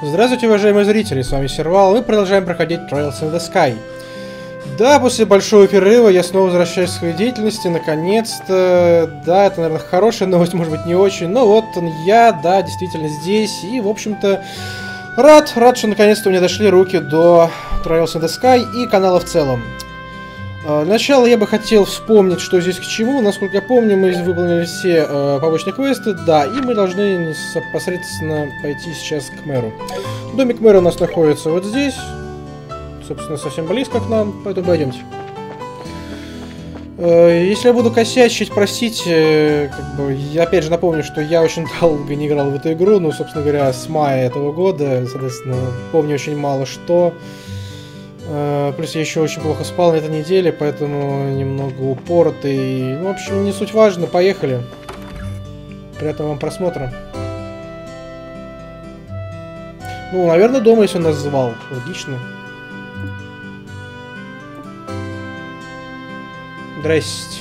Здравствуйте, уважаемые зрители, с вами Сервал, мы продолжаем проходить Trails in the Sky. Да, после большого перерыва я снова возвращаюсь к своей деятельности, наконец-то. Да, это, наверное, хорошая новость, может быть, не очень, но вот я, да, действительно здесь, и, в общем-то, рад, что наконец-то у меня дошли руки до Trails in the Sky и канала в целом. Для начала я бы хотел вспомнить, что здесь к чему. Насколько я помню, мы выполнили все побочные квесты, да, и мы должны непосредственно пойти сейчас к мэру. Домик мэра у нас находится вот здесь, собственно, совсем близко к нам, поэтому пойдемте. Если я буду косячить, простите, как бы, я опять же напомню, что я очень долго не играл в эту игру, ну, собственно говоря, с мая этого года, соответственно, помню очень мало что. Плюс я еще очень плохо спал на этой неделе, поэтому немного упоротый. Ну, в общем, не суть важно, поехали. Приятного вам просмотра. Ну, наверное, дома, если он нас звал. Логично. Здрасте.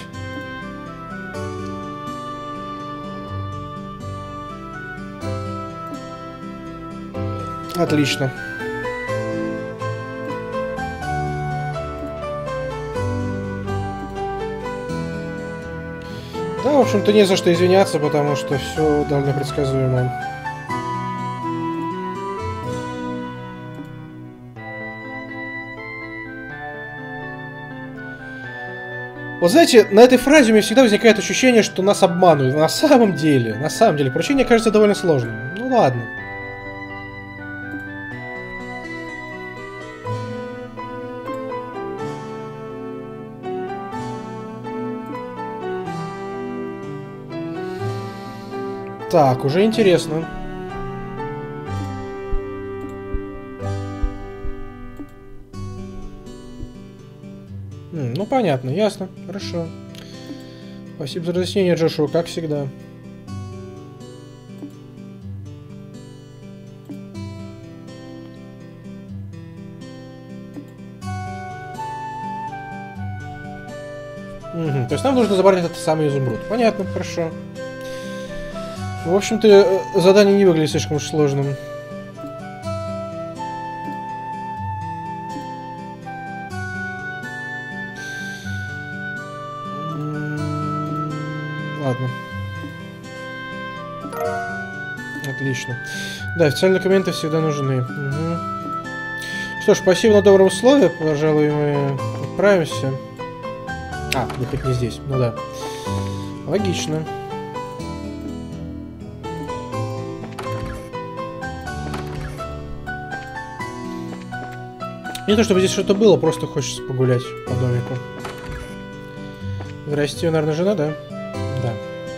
Отлично. Да, в общем-то, не за что извиняться, потому что все довольно предсказуемо. Вот знаете, на этой фразе у меня всегда возникает ощущение, что нас обманывают. На самом деле, поручение кажется довольно сложным. Ну ладно. Так, уже интересно. Ну, понятно, ясно, хорошо. Спасибо за разъяснение, Джошуа, как всегда. Угу, то есть нам нужно забрать этот самый изумруд. Понятно, хорошо. В общем-то, задание не выглядит слишком уж сложным. Ладно. Отлично. Да, официальные документы всегда нужны. Угу. Что ж, спасибо на добром слове. Пожалуй, мы отправимся. А, вы хоть не здесь. Ну да. Логично. Не то чтобы здесь что-то было, просто хочется погулять по домику. Здрасте, наверное, жена, да? Да.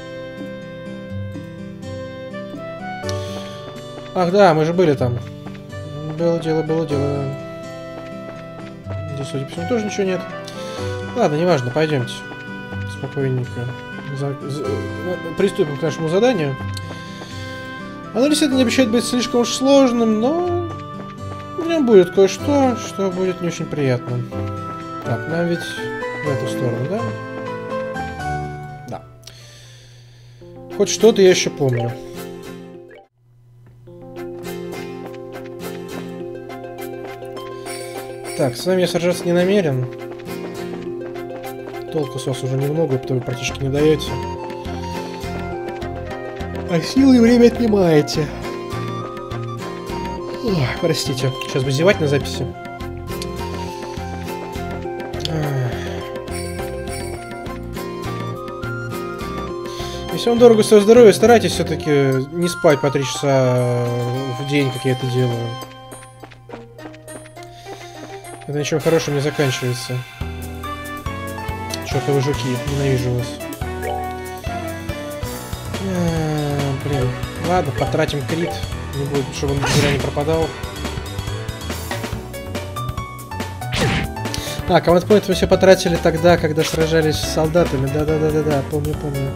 Ах, да, мы же были там. Было дело, было дело. Здесь, судя по всему, тоже ничего нет. Ладно, неважно, пойдемте. Спокойненько. Приступим к нашему заданию. Оно действительно не обещает быть слишком уж сложным, но... В нем будет кое-что, что будет не очень приятно. Так, нам ведь в эту сторону, да? Да. Хоть что-то я еще помню. Так, с вами я сражаться не намерен. Толку с вас уже немного, потому вы практически не даете. А силы и время отнимаете. Ох, простите, сейчас бы зевать на записи. Если вам дорого свое здоровье, старайтесь все-таки не спать по 3 часа в день, как я это делаю. Это ничем хорошим не заканчивается. Чёртовы жуки, ненавижу вас. Блин, ладно, потратим крит. Не будет, чтобы он зря не пропадал. А, команд поинт мы все потратили тогда, когда сражались с солдатами. Да, помню.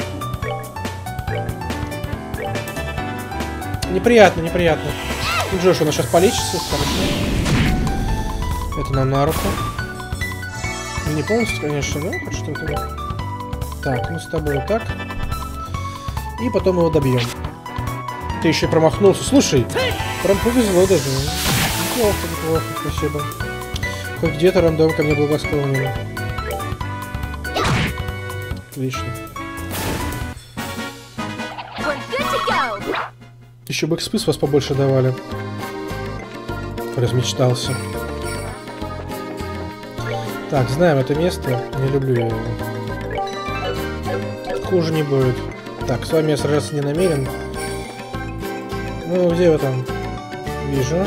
Неприятно. Ну, Джош, у нас сейчас полечится, хорошо. Это нам на руку. Не полностью, конечно, да? Хоть что-то. Так, мы с тобой вот так. И потом его добьем. Ты еще промахнулся. Слушай, прям повезло даже. Неплохо, неплохо, спасибо. Хоть где-то рандом ко мне благосклонен. Отлично. Еще бы экспы с вас побольше давали. Размечтался. Так, знаем это место. Не люблю я его. Хуже не будет. Так, с вами я сражаться не намерен. Ну, где вы там? Вижу.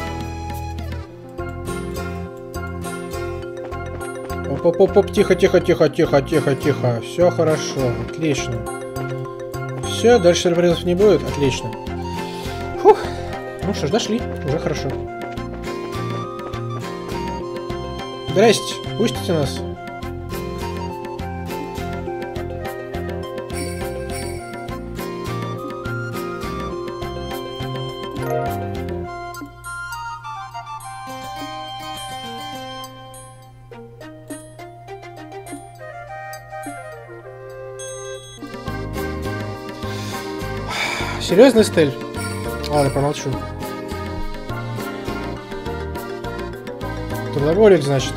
Оп-оп-оп, тихо, тихо, тихо, тихо, тихо, тихо. Все хорошо, отлично. Все, дальше сюрпризов не будет, отлично. Фух. Ну что ж, дошли, уже хорошо. Здрасте, пустите нас. Серьезный стиль? Ладно, промолчу. Трудоголик, значит.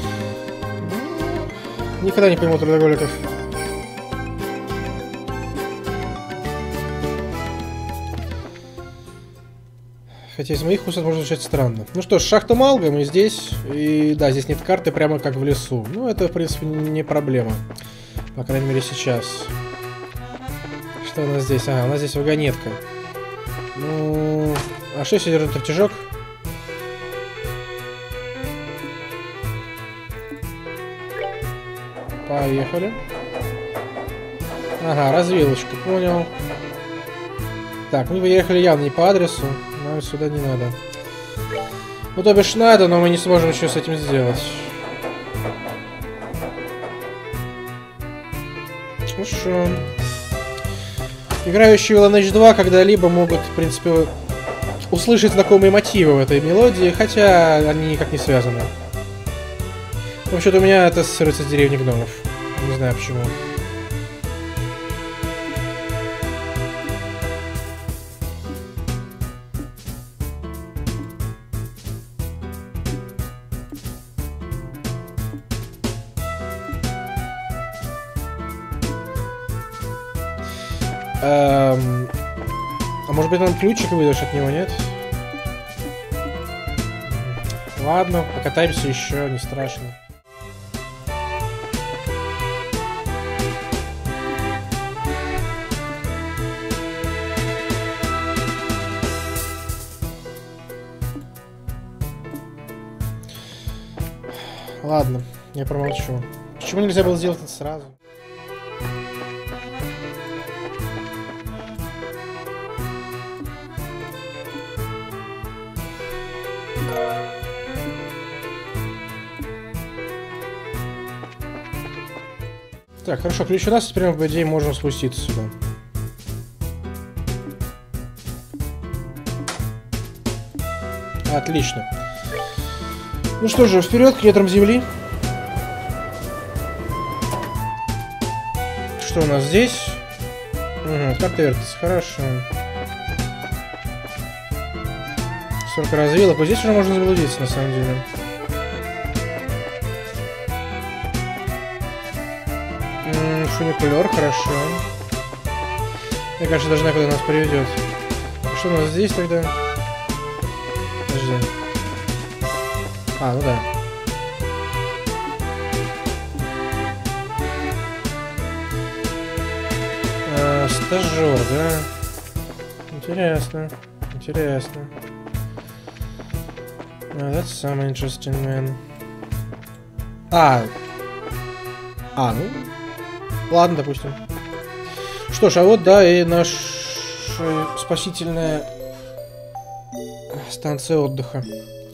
Никогда не пойму трудоголиков. Хотя из моих уст это можно звучать странно. Ну что ж, шахта Малга, мы здесь. И да, здесь нет карты, прямо как в лесу. Ну, это, в принципе, не проблема. По крайней мере, сейчас. Что у нас здесь? Ага, у нас здесь вагонетка. Ну... А что содержит рычажок? Поехали. Ага, развилочка, понял. Так, мы поехали явно не по адресу. Нам сюда не надо. Ну, то бишь надо, но мы не сможем еще с этим сделать. Хорошо. Играющие в Lineage 2 когда-либо могут, в принципе, услышать знакомые мотивы в этой мелодии, хотя они никак не связаны. Вообще-то у меня это ассоциируется с деревней гномов. Не знаю почему. А может быть нам ключик выдашь от него, нет? Ладно, покатаемся еще, не страшно. Ладно, я промолчу. Почему нельзя было сделать это сразу? Так, хорошо, ключ у нас, теперь мы, по идее, можем спуститься сюда. Отлично. Ну что же, вперед к недрам земли. Что у нас здесь? Угу, Картертис, хорошо. 40 развилок. Вот здесь уже можно заблудиться, на самом деле. Фуникулер, хорошо. Я, кажется, даже знаю, куда нас приведет. Что у нас здесь тогда? Подожди. А, ну да. Стажер, да? Интересно. Интересно. That's some interesting, man. Ну... Ладно, допустим. Что ж, а вот, да, и наша спасительная станция отдыха.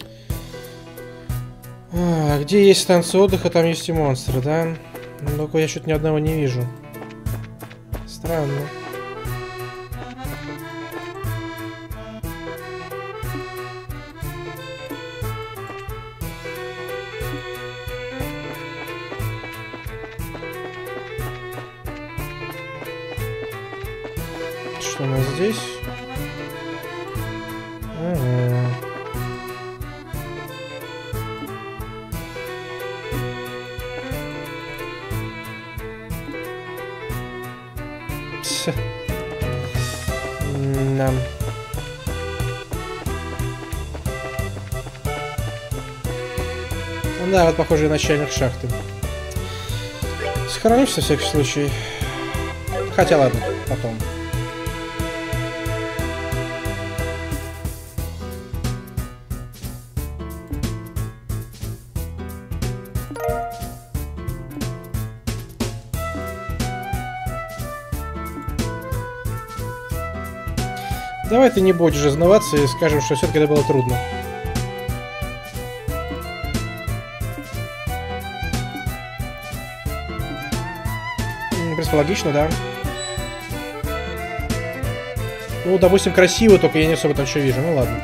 Где есть станция отдыха, там есть и монстры, да? Ну, только я что-то ни одного не вижу. Странно. Что у нас здесь? Ага. Да. Да, вот похоже начальник шахты. Сохранюсь на всякий случай. Хотя ладно, потом. Давай ты не будешь зазнаваться и скажем, что все-таки это было трудно. В принципе, логично, да? Ну, допустим, красиво, только я не особо там что вижу. Ну ладно.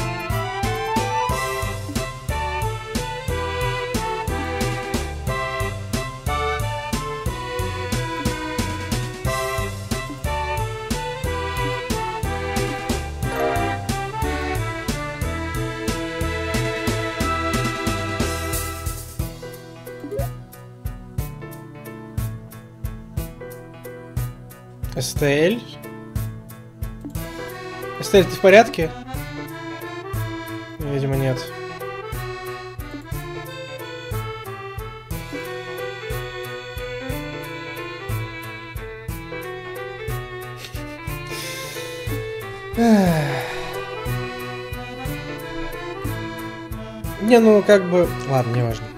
Эстель? Эстель, ты в порядке? Видимо, нет. Не, ну как бы... Ладно, не важно.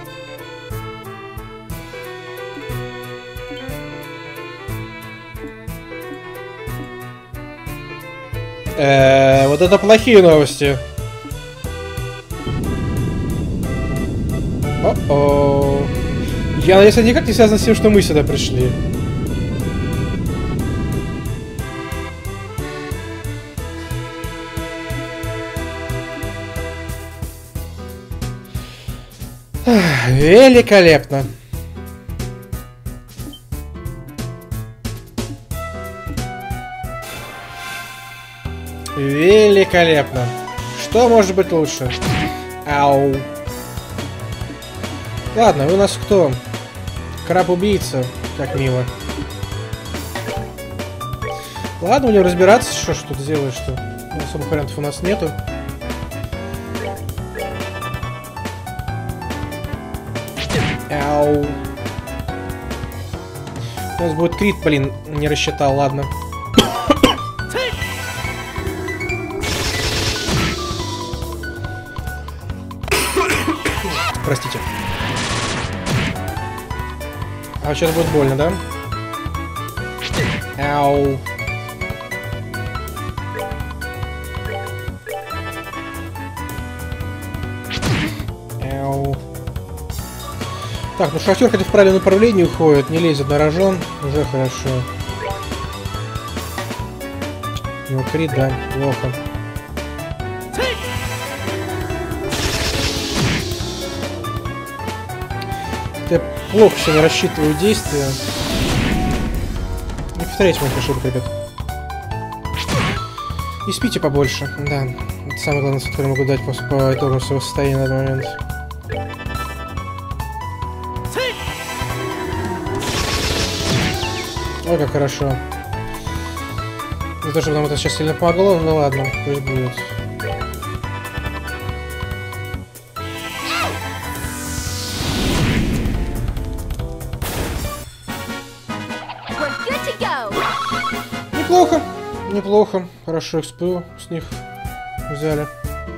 Вот это плохие новости. О-о. Я надеюсь, это никак не связано с тем, что мы сюда пришли. Великолепно. Великолепно. Что может быть лучше? Ау. Ладно, вы у нас кто? Краб-убийца. Как мило. Ладно, будем разбираться, что ж тут делаешь-то. Особых вариантов у нас нету. Ау. У нас будет крит, блин, не рассчитал, ладно. Простите. А сейчас будет больно, да? Ау. Ау. Так, ну шахтер хотя в правильном направлении уходит, не лезет на рожон, уже хорошо. Ну, крит, да, плохо. Я плохо сегодня рассчитываю действия. Не повторяйте моих ошибок, ребят. И спите побольше, да. Это самое главное, что я могу дать по итогам своего состояния на данный момент. Ой, как хорошо. Не то, чтобы нам это сейчас сильно помогло, но ладно, пусть будет. Неплохо, неплохо. Хорошо экспу с них взяли.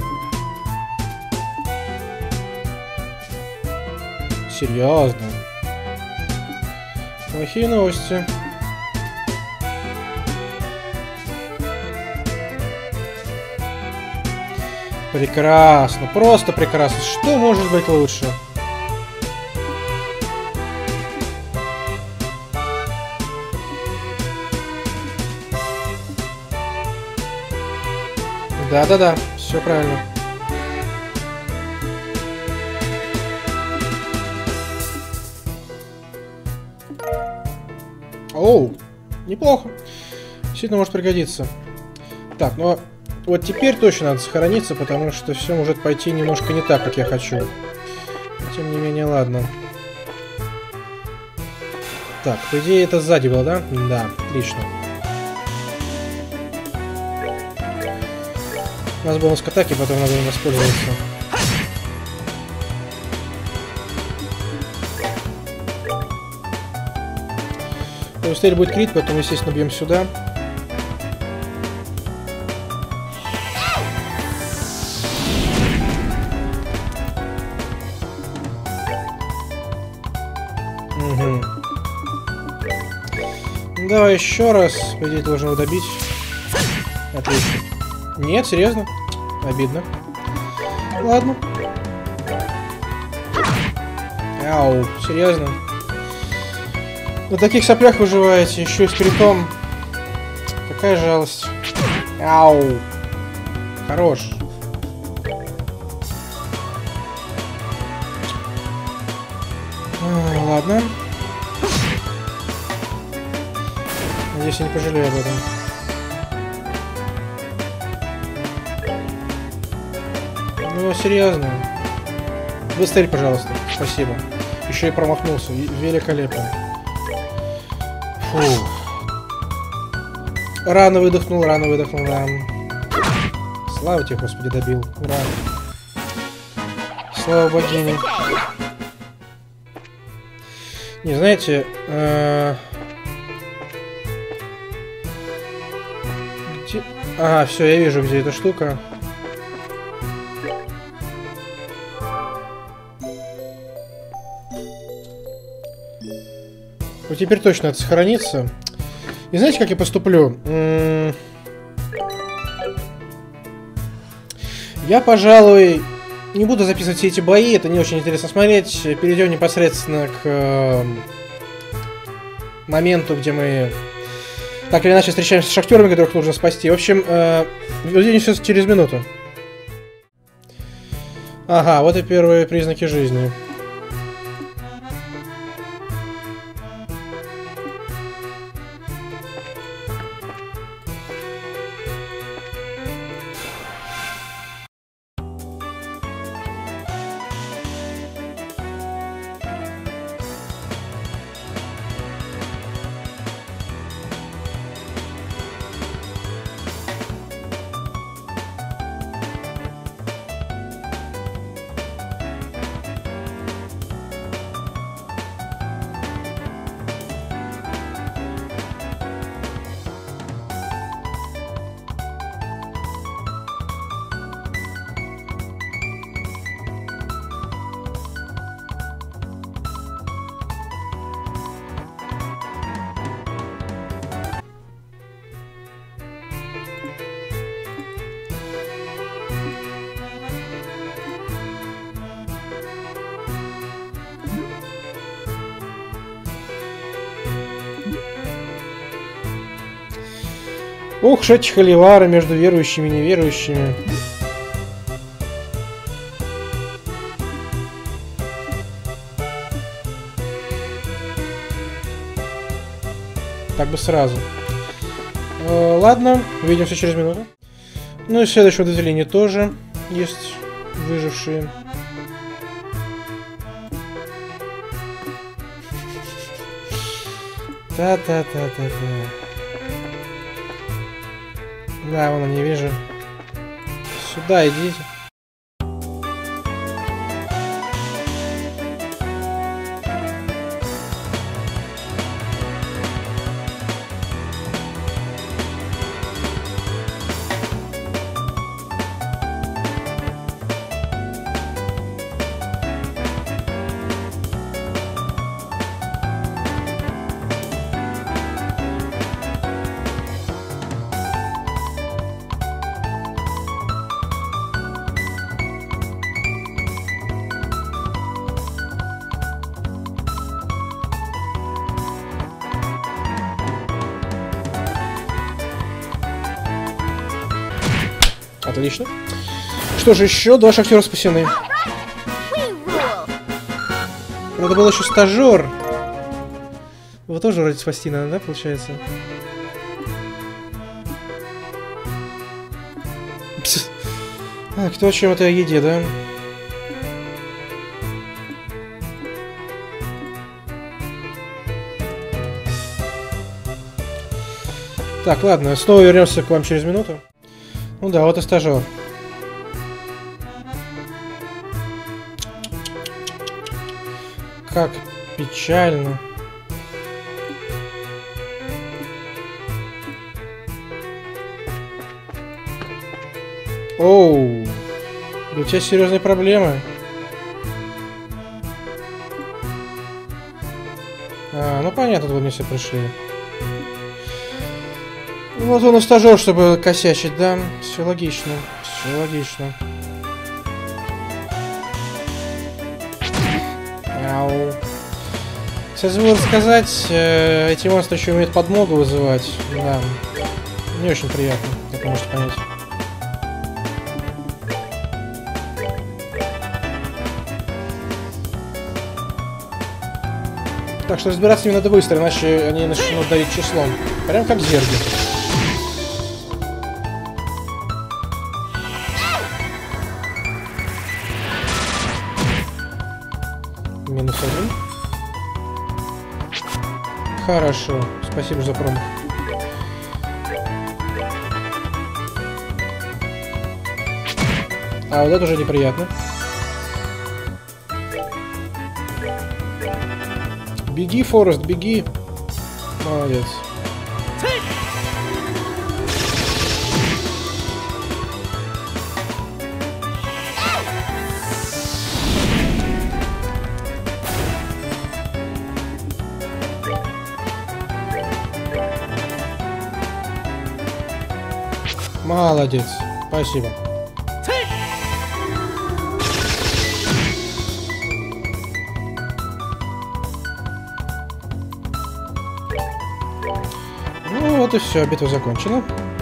Серьезно. Плохие новости. Прекрасно, просто прекрасно. Что может быть лучше? Да-да-да, все правильно. Оу, неплохо. Действительно может пригодиться. Так, ну вот теперь точно надо сохраниться, потому что все может пойти немножко не так, как я хочу. Тем не менее, ладно. Так, по идее это сзади было, да? Да, отлично. У нас бонус к атаке, потом надо им воспользоваться. Быстрее будет крит, поэтому, естественно, бьем сюда. Угу. Давай еще раз. По идее, должен его добить. Отлично. Нет, серьезно? Обидно. Ладно. Ау, серьезно? На таких соплях выживаете, еще и с критом. Какая жалость. Ау. Хорош. Ладно. Надеюсь, я не пожалею об этом. Ну, серьезно. Быстрее, пожалуйста. Спасибо. Еще и промахнулся. Великолепно. Фу. Рано выдохнул, да. Слава тебе, Господи, добил. Ура. Слава богине. Не, знаете... Где... Ага, все, я вижу, где эта штука. Вот теперь точно это сохранится. И знаете, как я поступлю? Я, пожалуй, не буду записывать все эти бои, это не очень интересно смотреть. Перейдем непосредственно к моменту, где мы так или иначе встречаемся с шахтерами, которых нужно спасти. В общем, увидимся через минуту. Ага, вот и первые признаки жизни. Ух, ж эти холивары между верующими и неверующими. Так бы сразу. Ладно, увидимся через минуту. Ну и в следующем отделении тоже есть выжившие. Та-та-та-та-та. Да, вон, не вижу. Сюда идите. Отлично. Что же, еще 2 шахтера спасены. Надо было еще стажер. Его тоже вроде спасти надо, да, получается? Так, кто о чем это о еде, да? Так, ладно, снова вернемся к вам через минуту. Ну да, вот и стажер. Как печально. Оу, у тебя серьезные проблемы. Ну понятно, вот они все пришли. Вот он и стажер, чтобы косячить, да? Все логично, все логично. Ау. Кстати, забыл рассказать, эти монстры еще умеют подмогу вызывать. Да, не очень приятно, как вы можете понять. Так что разбираться с ними надо быстро, иначе они начнут давить числом. Прям как зерги. Минус 1. Хорошо. Спасибо за промах. А вот это уже неприятно. Беги, Форест, беги. Молодец. Молодец. Спасибо. Ну вот и все, битва закончена.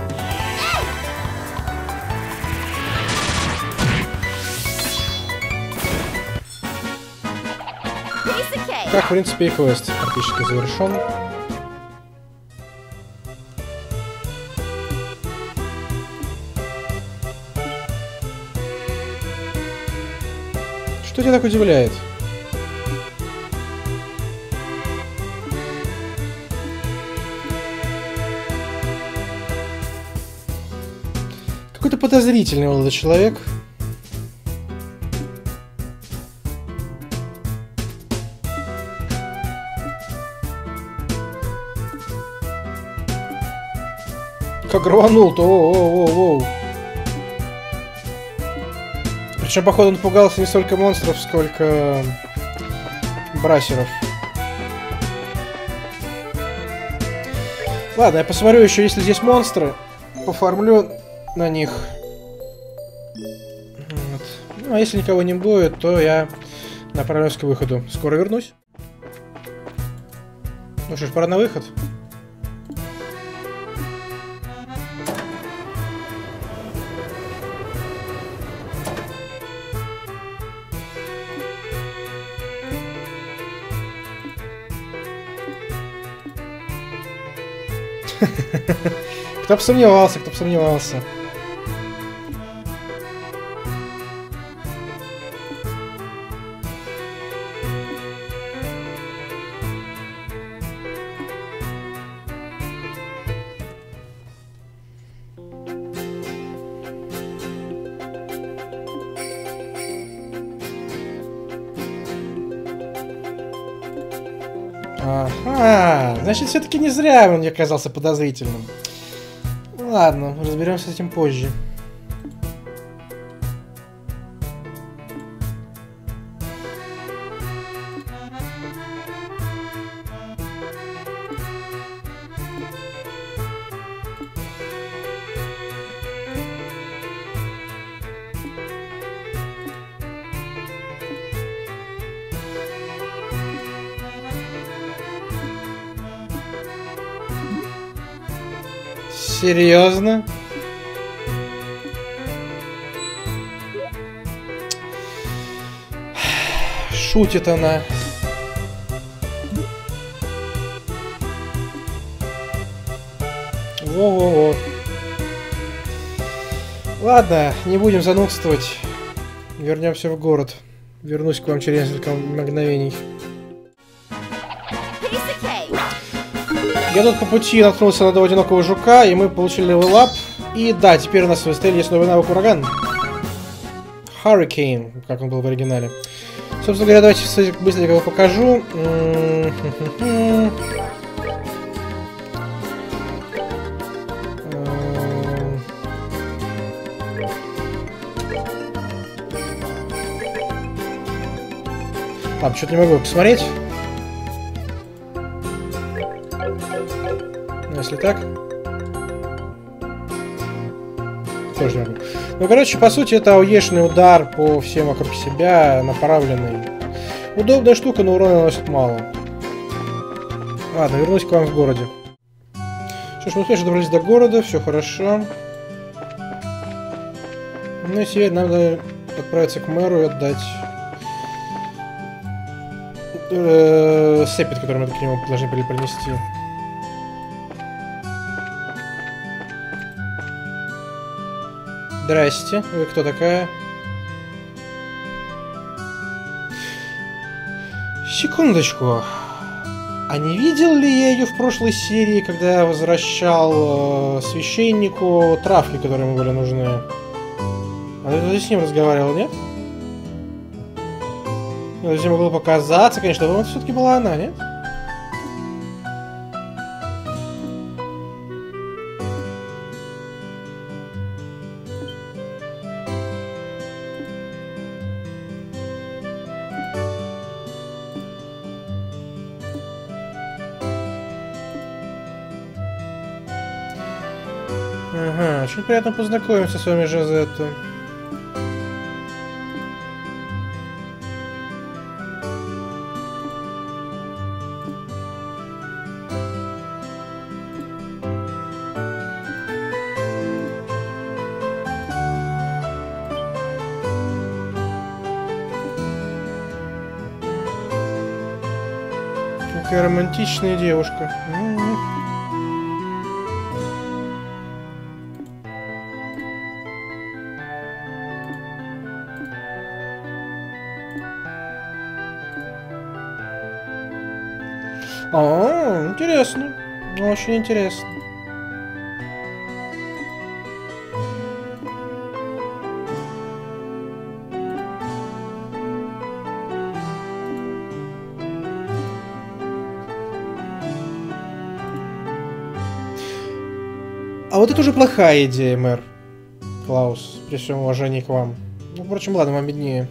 Так, в принципе, и квест практически завершен. Что тебя так удивляет? Какой-то подозрительный молодой человек. Как рванул-то, оу. Причем, походу, он пугался не столько монстров, сколько брасеров. Ладно, я посмотрю еще, если здесь монстры. Пофармлю на них. Вот. Ну, а если никого не будет, то я направлюсь к выходу. Скоро вернусь. Ну что ж, пора на выход. Кто бы сомневался, кто бы сомневался. Ага, значит, все-таки не зря он мне казался подозрительным. Ладно, разберемся с этим позже. Серьезно? Шутит она. Во-во-во. Ладно, не будем занудствовать. Вернемся в город. Вернусь к вам через несколько мгновений. Я тут по пути наткнулся на одного одинокого жука, и мы получили левел-ап. И да, теперь у нас в Эстеле есть новый навык ураган. Hurricane, как он был в оригинале. Собственно говоря, давайте быстренько его покажу. Ладно, что-то не могу посмотреть. Ну, если так... Тоже не могу. Ну, короче, по сути, это ауешный удар по всем вокруг себя, направленный. Удобная штука, но урона наносит мало. Ладно, вернусь к вам в городе. Что ж, мы успешно добрались до города, все хорошо. Ну и теперь нам надо отправиться к мэру и отдать сеппит, который мы к нему должны были принести. Здрасте, вы кто такая? Секундочку. А не видел ли я ее в прошлой серии, когда я возвращал священнику травки, которые ему были нужны? А ты с ним разговаривал, нет? Ну, здесь могло показаться, конечно, но это все-таки была она, нет? Ага, очень приятно познакомиться с вами, Жазетта. Какая романтичная девушка. О, интересно. Очень интересно. А вот это уже плохая идея, мэр. Клаус, при всем уважении к вам. Ну, впрочем, ладно, вам виднее.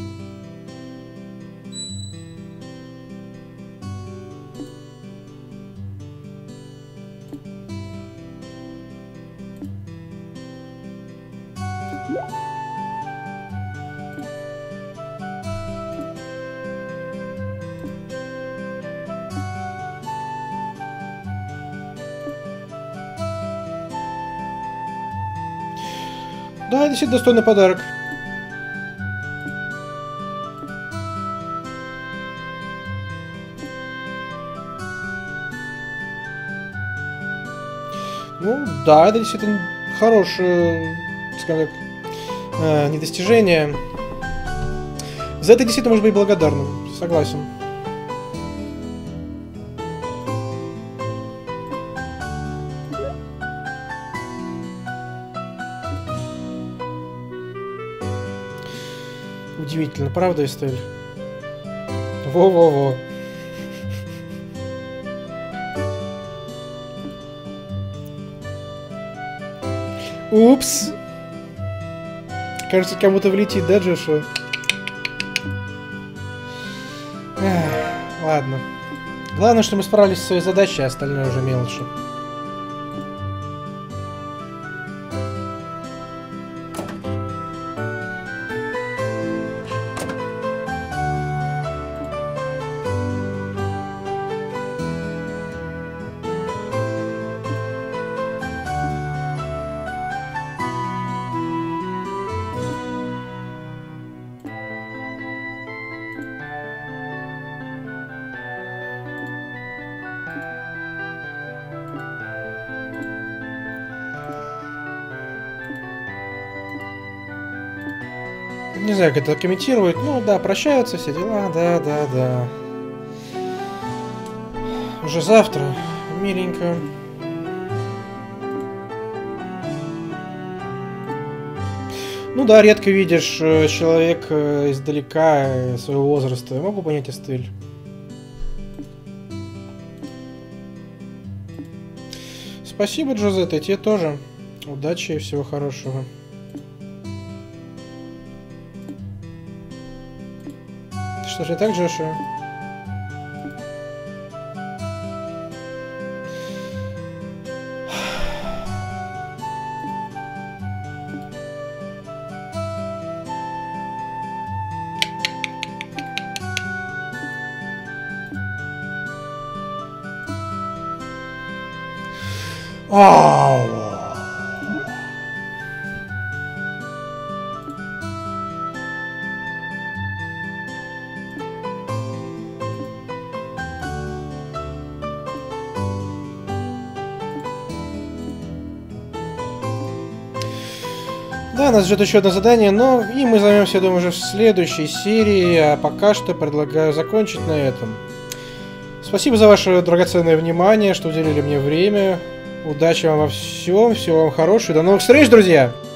Да, действительно достойный подарок. Ну, да, это действительно хорошее, скажем так, не достижение. За это действительно можно быть благодарным, согласен. Удивительно, правда, Эстель? Во-во-во. Упс. Кажется, кому-то влетит, да, Джошуа? Ладно. Главное, что мы справились со своей задачей, а остальное уже мелочи. Не знаю, как это комментировать. Ну да, прощаются все дела. Да. Уже завтра. Миленько. Ну да, редко видишь человека издалека своего возраста. Я могу понять Эстель. Спасибо, Джозетта, тебе тоже. Удачи и всего хорошего. Что же так, Джошуа? Да, нас ждет еще одно задание, но и мы займемся, я думаю, уже в следующей серии, а пока что предлагаю закончить на этом. Спасибо за ваше драгоценное внимание, что уделили мне время. Удачи вам во всем, всего вам хорошего, до новых встреч, друзья!